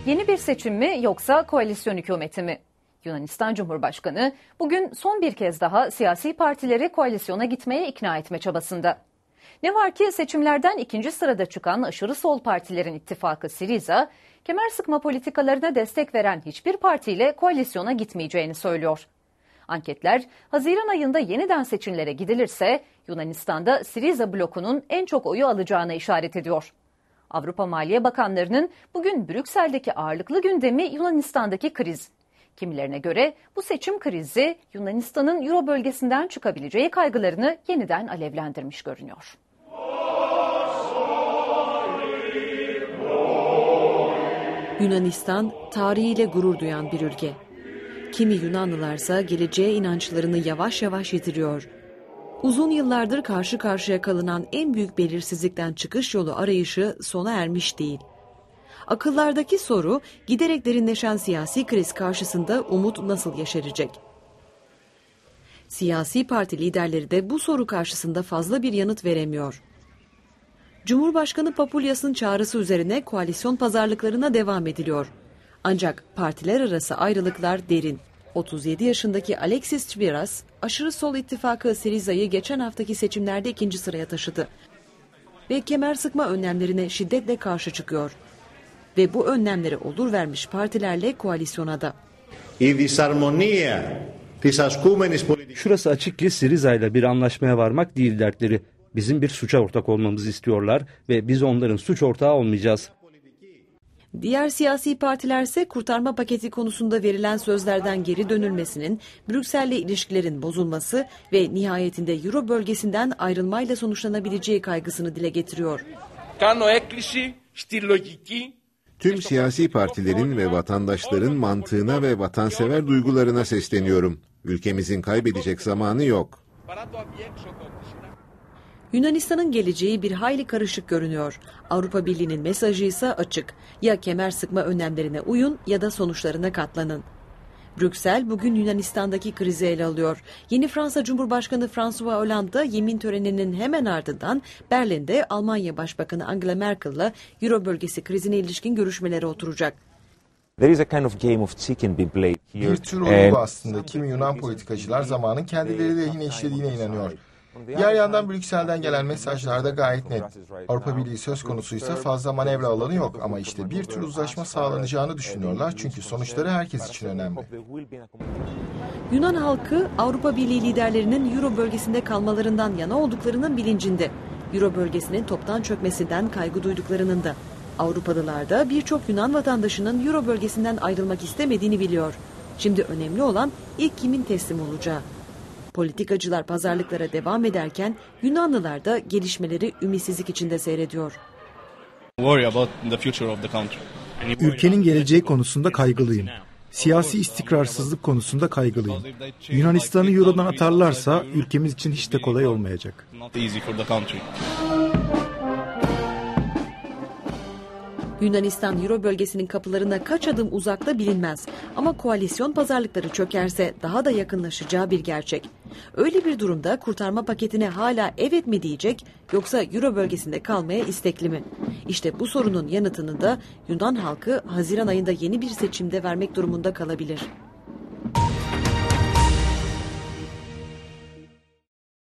Yeni bir seçim mi yoksa koalisyon hükümeti mi? Yunanistan Cumhurbaşkanı bugün son bir kez daha siyasi partileri koalisyona gitmeye ikna etme çabasında. Ne var ki seçimlerden ikinci sırada çıkan aşırı sol partilerin ittifakı Syriza, kemer sıkma politikalarına destek veren hiçbir partiyle koalisyona gitmeyeceğini söylüyor. Anketler, Haziran ayında yeniden seçimlere gidilirse Yunanistan'da Syriza blokunun en çok oyu alacağına işaret ediyor. Avrupa Maliye Bakanlarının bugün Brüksel'deki ağırlıklı gündemi Yunanistan'daki kriz. Kimilerine göre bu seçim krizi Yunanistan'ın Euro bölgesinden çıkabileceği kaygılarını yeniden alevlendirmiş görünüyor. Yunanistan tarihiyle gurur duyan bir ülke. Kimi Yunanlılarsa geleceğe inançlarını yavaş yavaş yitiriyor. Uzun yıllardır karşı karşıya kalınan en büyük belirsizlikten çıkış yolu arayışı sona ermiş değil. Akıllardaki soru, giderek derinleşen siyasi kriz karşısında umut nasıl yeşerecek? Siyasi parti liderleri de bu soru karşısında fazla bir yanıt veremiyor. Cumhurbaşkanı Papoulias'ın çağrısı üzerine koalisyon pazarlıklarına devam ediliyor. Ancak partiler arası ayrılıklar derin. 37 yaşındaki Alexis Tsipras, aşırı sol ittifakı Syriza'yı geçen haftaki seçimlerde ikinci sıraya taşıdı. Ve kemer sıkma önlemlerine şiddetle karşı çıkıyor. Ve bu önlemlere olur vermiş partilerle koalisyona da. Şurası açık ki Syriza ile bir anlaşmaya varmak değil dertleri. Bizim bir suça ortak olmamızı istiyorlar ve biz onların suç ortağı olmayacağız. Diğer siyasi partilerse kurtarma paketi konusunda verilen sözlerden geri dönülmesinin, Brüksel'le ilişkilerin bozulması ve nihayetinde Euro bölgesinden ayrılmayla sonuçlanabileceği kaygısını dile getiriyor. Tüm siyasi partilerin ve vatandaşların mantığına ve vatansever duygularına sesleniyorum. Ülkemizin kaybedecek zamanı yok. Yunanistan'ın geleceği bir hayli karışık görünüyor. Avrupa Birliği'nin mesajı ise açık. Ya kemer sıkma önlemlerine uyun ya da sonuçlarına katlanın. Brüksel bugün Yunanistan'daki krizi ele alıyor. Yeni Fransa Cumhurbaşkanı François Hollande yemin töreninin hemen ardından Berlin'de Almanya Başbakanı Angela Merkel'la Euro bölgesi krizine ilişkin görüşmelere oturacak. Bir tür oyun bu aslında. Kimi Yunan politikacılar zamanın kendileri lehine işlediğine inanıyor. Diğer yandan Brüksel'den gelen mesajlar da gayet net. Avrupa Birliği söz konusuysa fazla manevra alanı yok ama işte bir tür uzlaşma sağlanacağını düşünüyorlar çünkü sonuçları herkes için önemli. Yunan halkı Avrupa Birliği liderlerinin Euro bölgesinde kalmalarından yana olduklarının bilincinde. Euro bölgesinin toptan çökmesinden kaygı duyduklarının da. Avrupalılar da birçok Yunan vatandaşının Euro bölgesinden ayrılmak istemediğini biliyor. Şimdi önemli olan ilk kimin teslim olacağı. Politikacılar pazarlıklara devam ederken Yunanlılar da gelişmeleri ümitsizlik içinde seyrediyor. Ülkenin geleceği konusunda kaygılıyım. Siyasi istikrarsızlık konusunda kaygılıyım. Yunanistan'ı Euro'dan atarlarsa ülkemiz için hiç de kolay olmayacak. Yunanistan Euro bölgesinin kapılarına kaç adım uzakta bilinmez. Ama koalisyon pazarlıkları çökerse daha da yakınlaşacağı bir gerçek. Öyle bir durumda kurtarma paketine hala evet mi diyecek yoksa Euro bölgesinde kalmaya istekli mi? İşte bu sorunun yanıtını da Yunan halkı Haziran ayında yeni bir seçimde vermek durumunda kalabilir.